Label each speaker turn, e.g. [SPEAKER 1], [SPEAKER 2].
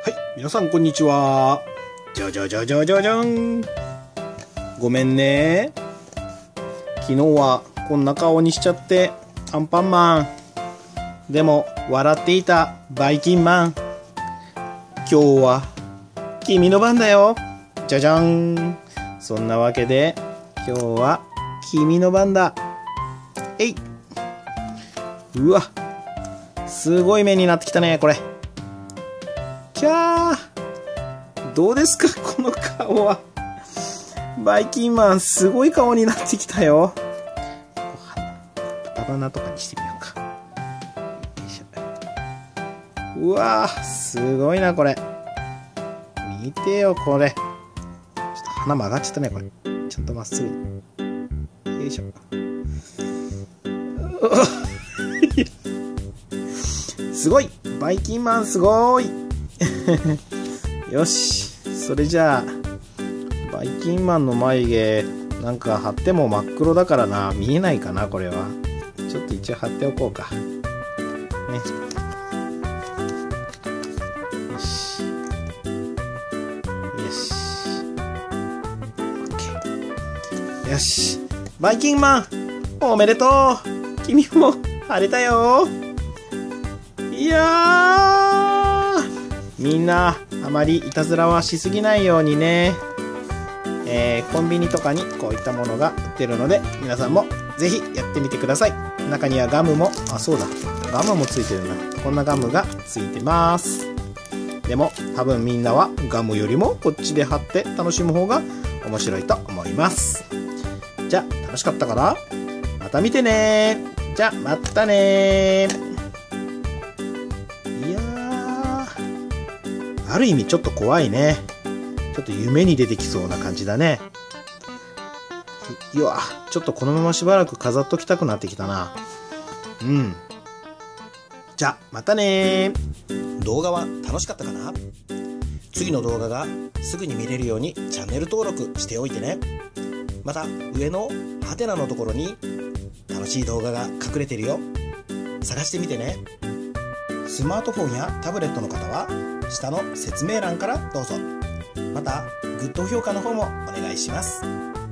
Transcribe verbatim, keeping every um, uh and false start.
[SPEAKER 1] はい、皆さんこんにちは。じゃじゃじゃじゃじゃじゃん。ごめんね。昨日はこんな顔にしちゃってアンパンマン。でも笑っていたバイキンマン。今日は君の番だよ。じゃじゃん。そんなわけで今日は君の番だ。えい。うわ、すごい目になってきたねこれ。キャー、どうですかこの顔は。バイキンマンすごい顔になってきたよ。豚鼻とかにしてみようか。よいしょ。うわー、すごいなこれ。見てよこれ。ちょっと鼻曲がっちゃったねこれ。ちゃんとまっすぐ。よいしょ。すごい、バイキンマンすごい。よし、それじゃあバイキンマンの眉毛なんか貼っても真っ黒だからな、見えないかなこれは。ちょっと一応貼っておこうかね。よしよし、オッケー。よし、バイキンマンおめでとう。君も晴れたよ。いやー、みんなあまりいたずらはしすぎないようにね。えー、コンビニとかにこういったものが売ってるので皆さんもぜひやってみてください。中にはガムも、あ、そうだ、ガムもついてるな。こんなガムがついてます。でも多分みんなはガムよりもこっちで貼って楽しむ方が面白いと思います。じゃあ楽しかったかな。また見てね。じゃあまたね。いやー、ある意味ちょっと怖いね。ちょっと夢に出てきそうな感じだね。いや、ちょっとこのまましばらく飾っときたくなってきたな。うん。じゃあまたね。動画は楽しかったかな。次の動画がすぐに見れるようにチャンネル登録しておいてね。また上のハテナのところに楽しい動画が隠れてるよ。探してみてね。スマートフォンやタブレットの方は下の説明欄からどうぞ。またグッド評価の方もお願いします。